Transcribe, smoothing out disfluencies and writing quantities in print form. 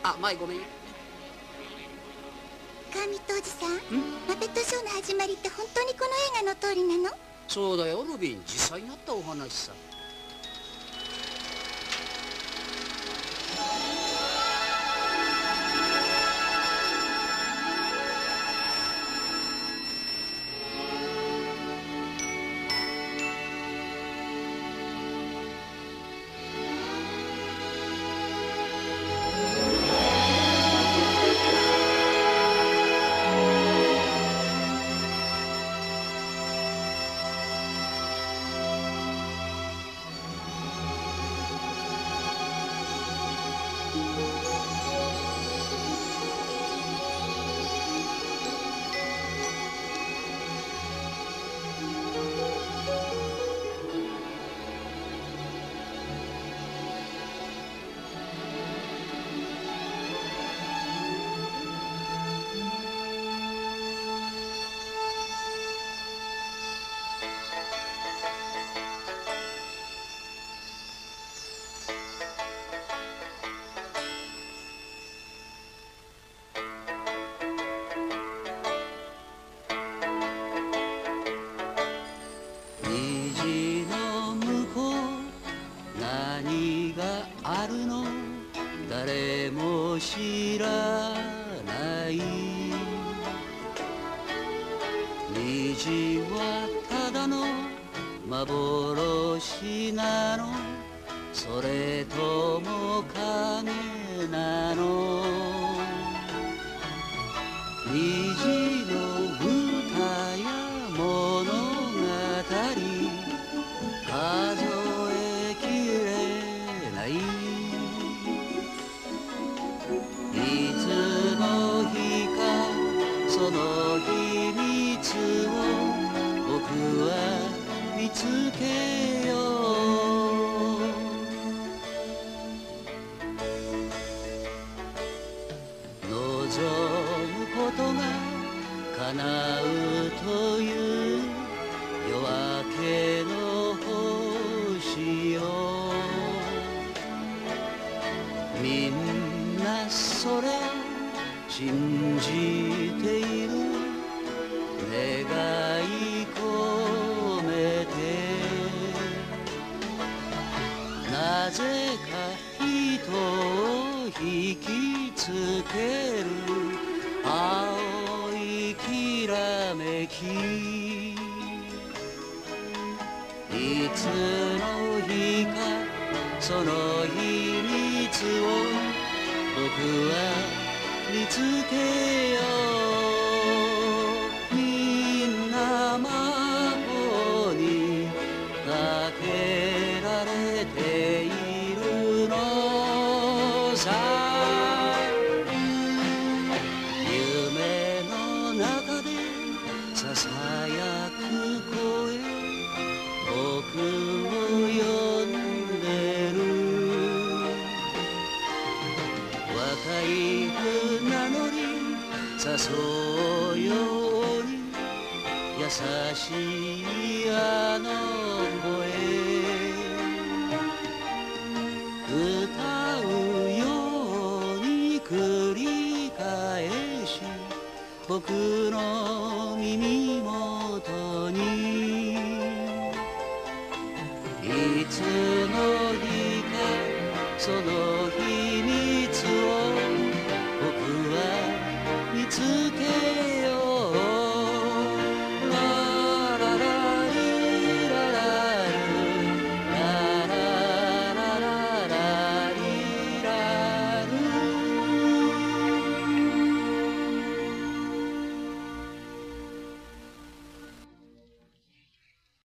あ、舞ごめん。 神戸おじさん、マペットショーの始まりって本当にこの映画の通りなの？ そうだよ、ロビン。実際にあったお話さ。虹の向こう何があるの？誰も知らない。虹はただの幻なの？それとも影なの？虹の歌や物語数えきれない。いつの日かその秘密を僕は見つけよう。望むことが叶うという夜明けの星よ。みんなそれを信じている。願い込めてなぜか人を引きつける青いきらめき。いつの日かその秘密を僕は見つけよう。みんな魔法にかけられているのさ。夢の中でささやく声僕を呼んでる。若い船乗り誘うように優しいあの声歌うように繰り返し僕の耳元に。いつの日かその日